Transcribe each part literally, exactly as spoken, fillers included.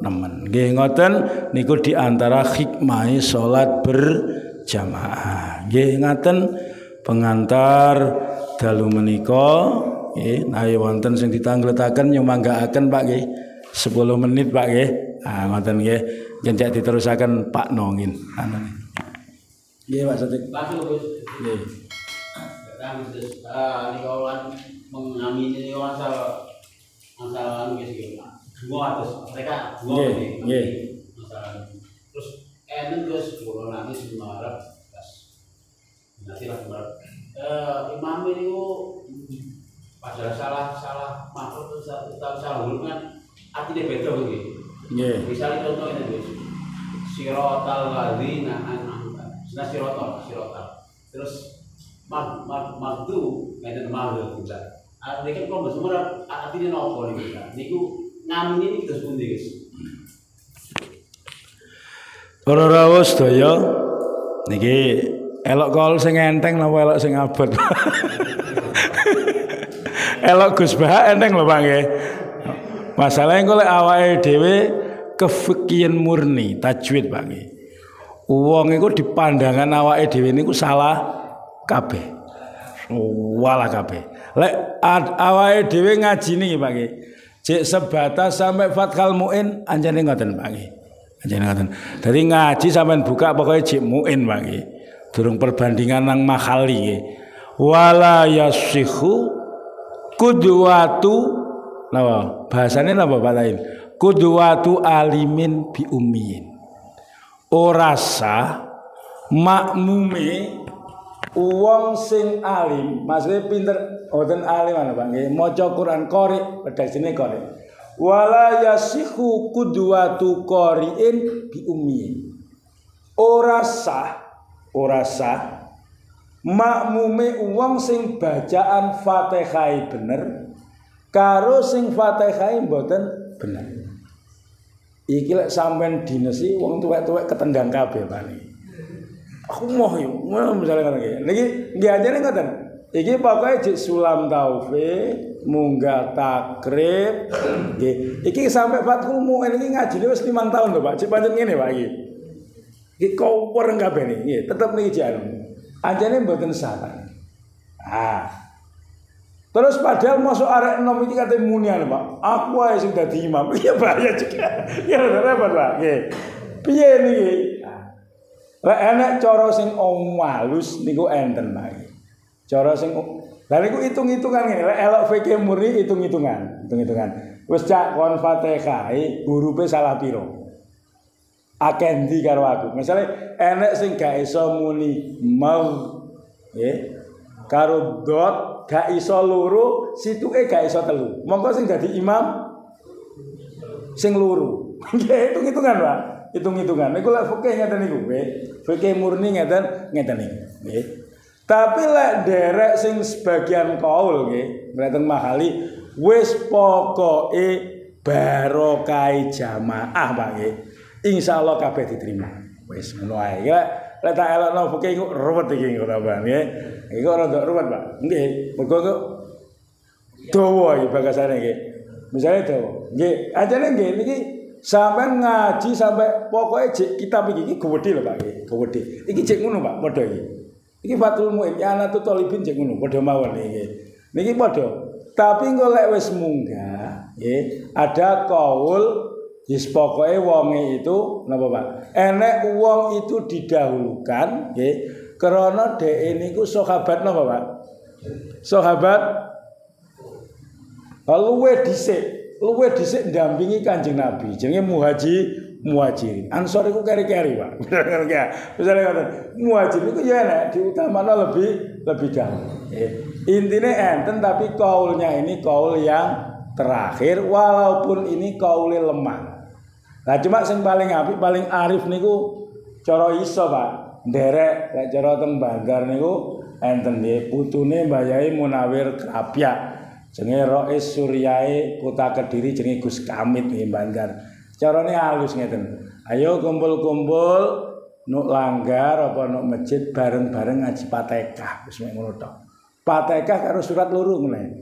nemen. Nggih ngoten niku di antara hikmah salat berjamaah. Nggih ngaten pengantar dalu menika nggih nawi wonten sing ditangletaken nyumanggaaken Pak nggih sepuluh menit Pak nggih. Ah ngoten nggih jenjak diterusaken Pak Nongin. Nggih Pak Sotik. Nggih. Kan terus ah nikolan mengamini masalah masalah anu guys dua terus mereka dua nggih nggih masalah terus enten terus kula nanti semarap pas nanti lah semarap eh imam ini padahal salah salah makhluk itu salah salah huruf kan artinya beda gitu nggih misalnya contoh ini guys siratal ladzina an'amta nah siratal siratal terus mag mag magdu ngeten magdu juga. Artinya kan kalau sebenarnya artinya nopo nih kita. Niku ngamin ini terus pundi guys. Para rawuh sedaya niki elok kol sing enteng napa elok sing abot. Elok Gus Bah enteng lho Pak nggih. Masalahe engko lek awake dhewe kefikihan murni tajwid Pak nggih. Wong iku dipandangan awake dhewe niku salah kabeh. Walah kabeh. Lek awake dhewe ngaji niki Pak nggih. Cek sebatas sampai Fathul Muin anjane ngoten Pak nggih. Anjane ngoten. Dadi ngaji sampean buka pokoke cek muin Pak nggih. Durung perbandingan nang mahali nggih. Wala yasihu qudwatu napa? Bahasane napa Pak Lain? Qudwatu alimin bi ummiin. Ora sah makmume wong sing alim, maksudnya pinter, mboten alim ana Pak nggih, maca Quran qori, redaksine qori. Wala yasihu qudwatu qoriin bi ummi. Ora sah, ora sah makmume wong sing bacaan Fatihah bener karo sing Fatihah mboten bener. Iki lek sampean dinesi wong tuwek-tuwek ketendang kabeh Pak niki. Aku mau yuk, misalnya kata gini, niki nggih ajane ngoten. Iki pokoke jek sulam taufik, munggah takrib, nggih. Iki sampai Fathul Muin iki ngajine wis limang tahun lho Pak. Cek pancen ngene Pak iki. Iki kower kabeh niki, nggih, tetep niki jan. Ajane mboten salah. Ah. Terus padahal masuk arek enom iki kate munian Pak. Aku ae sing dadi imam. Iya bahaya juga. Ya repot Pak, nggih. Piye niki? Lek enek cara sing halus niku enten Pak. Cara sing lha niku hitung-hitungan ngene, lek elok fikih murni hitung-hitungan, hitung-hitungan. Wis cak kon Fatihah hurufe salah piro? Akeh ndi karo aku. Misale enek sing gak iso muni mau nggih. Karo dot gak iso loro, situke gak iso telu. Monggo sing dadi imam sing loro. Nggih hitung-hitungan Pak. Hitung-hitungan. Niku lek fikih ngeten niku, nggih. Fikih murni ngeten, ngeten niku, nggih. Tapi lek derek sing sebagian kaul nggih, mreten mahali wis pokoke barokah jamaah Pak nggih. Insyaallah kabeh diterima. Wis ngono ae. Lek lek tak elokno fikih iku ruwet iki ngono Pak nggih. Iku rada ruwet Pak. Nggih, mergo kok dawa iki bagasane nggih. Misale dawa. Nggih, ajane nggih niki sampai ngaji sampai pokoknya jek kitab iki gede lho Pak nggih, gede. Iki jek ngono Pak, padha iki. Iki Fathul Muin, ya ana tutolibin jek ngono, padha mawon nggih. Niki padha. Tapi engko lek wis munggah, nggih, ada kaul wis pokoke wonge itu napa Pak? Enek wong itu didahulukan nggih, krana dhek niku sahabat napa Pak? Sahabat luwe dhisik luwe dhisik ndampingi Kanjeng Nabi jenenge muhaji muhajirin. Ansor iku keri-keri, Pak. Misale ngoten. Muhajir iku ya enak diutamana lebih lebih dahulu. Eh, intine enten tapi kaulnya ini kaul yang terakhir walaupun ini kaule lemah. Nah cuma sing paling apik paling arif niku cara iso, Pak. Nderek lek cara teng Banjar niku enten nggih putune Mbah Yai Munawir Krapyak. Jenenge Rois Suryae Kota Kediri jenenge Gus Kamit nggih Banjar. Carane halus ngeten. Ayo kumpul-kumpul nuk langgar apa nuk masjid bareng-bareng ngaji Fatihah. Wis mek ngono tok. Fatihah karo surat loro ngene.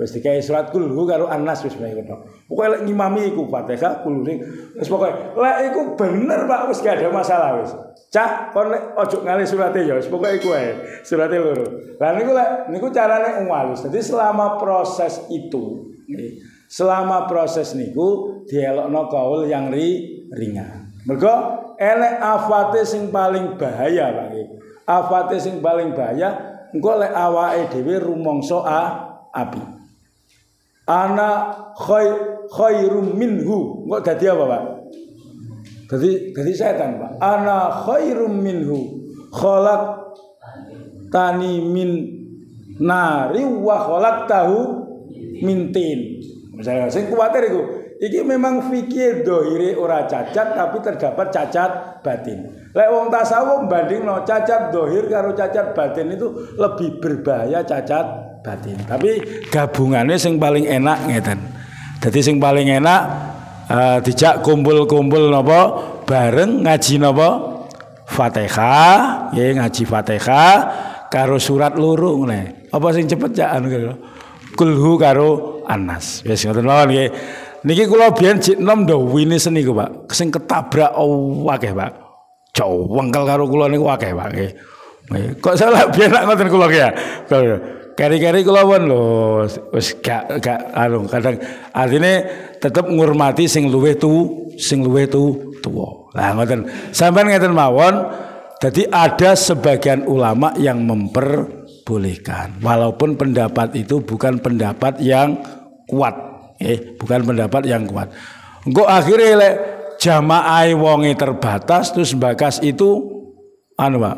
Wis dikai surat kulhu karo An-Nas wis bae ngono. Pokoke lek ngimami iku Fatihah kulhu sing wis pokoke lek iku bener Pak wis gak ada masalah wis. Cak kon lek ojo ngalih surate ya wis pokoke iku ae. Surate loro. Lah niku lek niku carane walus. Jadi selama proses itu selama proses niku dielokno kaul yang ri, ringan. Mergo elek afate sing paling bahaya Pak. Afate sing paling bahaya engko lek awake dhewe rumangsa api. Ana khay khairum minhu. Engko dadi apa Pak? Dadi dadi setan Pak. Ana khairum minhu. Khalaq tani min nari wa khalaq tahu mintin. Misalnya sing kuwatir iku iki memang fikih dohire ora cacat tapi terdapat cacat batin. Lek wong tasawuf bandingno cacat dohir karo cacat batin itu lebih berbahaya cacat batin. Tapi gabungannya sing paling enak ngeten. Dadi sing paling enak uh, dijak kumpul-kumpul napa bareng ngaji napa Fatihah, nggih ngaji Fatihah karo surat loro ngene. Apa sing cepet cak anu kira? Kulhu karo An-Nas. Wis ngoten mawon nggih. Niki kula biyen jek nom ndo wini seni ku Pak. Sing ketabrak akeh Pak. Jowengkel karo kula niku akeh Pak nggih. Kok salah biyen nak ngoten kula ya. Kari-kari kula won lho wis gak gak anu kadang artine tetep ngurmati sing luwih tu, sing luwih tu tuwa. Lah ngoten. Sampeyan ngeten mawon. Jadi ada sebagian ulama yang memperbolehkan, walaupun pendapat itu bukan pendapat yang kuat, eh, bukan pendapat yang kuat. Engko akhirnya lek jamaah wonge terbatas, terus bakas itu, anu Pak,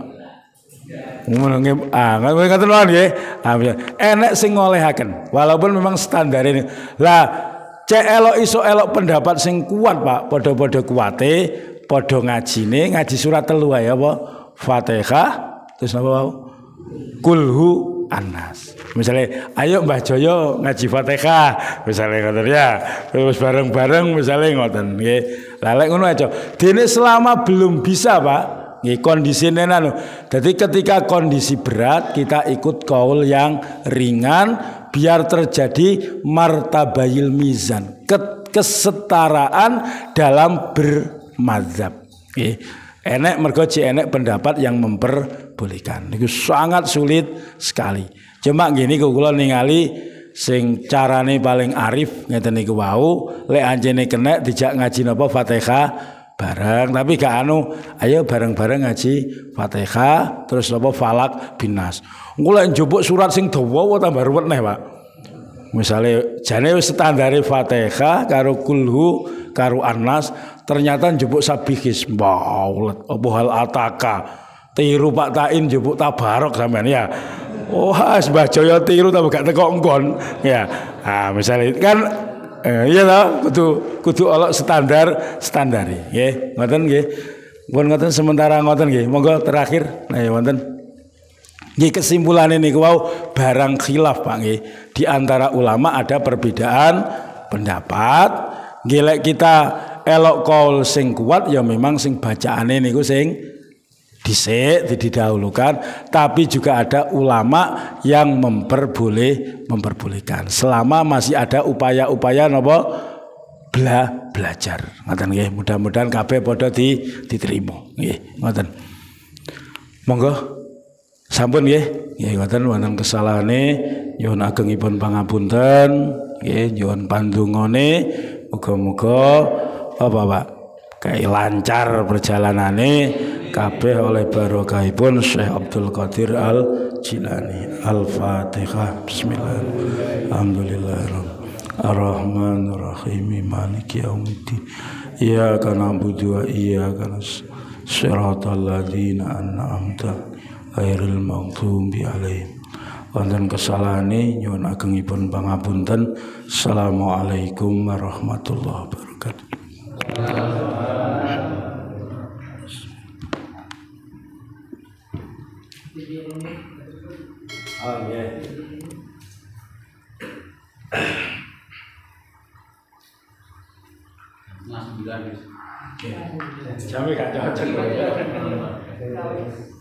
ah, ngaten mawon nggih, enek sing ngolehaken, walaupun memang standar ini. Lah, cek elok iso elok pendapat sing kuat Pak, podo-podo kuate. Podo ngajine ngaji surat telu ae apa Fatihah terus apa Kulhu An-Nas. Misalnya ayo Mbah Joyo ngaji Fatihah misalnya ngoten ya. Terus bareng-bareng misalnya ngoten nggih. Lah lek ngono aja. Dene selama belum bisa Pak, nggih kondisine anu. Jadi ketika kondisi berat kita ikut kaul yang ringan biar terjadi martabayil mizan, kesetaraan dalam ber mazhab. Nggih. Enek mergo enek pendapat yang memperbolehkan. Itu sangat sulit sekali. Cuma gini kula ningali sing carane paling arif ngeten niku wau, lek anjene kena dijak ngaji napa Fatihah bareng, tapi gak anu, ayo bareng-bareng ngaji Fatihah terus napa Falak Binas. Engko lek njupuk surat sing dawa tambah ruwet neh, Pak. Misale jane wis standare Fatihah karo Kulhu karo An-Nas ternyata njupuk sabihis maulet apa hal ataka tiru Pak Tain njupuk tabarok sampean ya. Wah, oh, Mbah Jaya tiru tapi gak teko engkon ya. Ah misale kan eh, iya toh kudu kudu olok standar standari nggih. Ngoten nggih. Pun ngoten sementara ngoten nggih. Monggo terakhir nah wonten nggih kesimpulan ini wau barang khilaf Pak nggih. Di antara ulama ada perbedaan pendapat. Nggih kita elok kaul sing kuat ya memang sing bacaane niku sing dhisik didahulukan, tapi juga ada ulama yang memperboleh memperbolehkan selama masih ada upaya-upaya napa bela belajar. Ngoten nggih, mudah-mudahan kabeh padha di diterima nggih. Ngoten. Monggo sampun nggih. Nggih ngoten wonten kesalahane nyuwun agengipun pangapunten, nggih nyuwun pandongane muga-muga apa Pak kayak lancar perjalanane kabeh oleh barokahipun Syekh Abdul Qadir Al Jilani. Al-Fatihah. Bismillahirrahmanirrahim. Alhamdulillahirabbil Ar-Rahmanir Rahim Maliki Yaumiddin. Iyyaka na'budu wa iyyaka nasta'in. Shiratal ladzina an'amta ghairil maghdubi 'alaihim. Wonten kesalahane nyuwun agengipun pangapunten. Assalamualaikum warahmatullahi wabarakatuh. Oh yeah. Mas bilang. Jamnya gak cocok.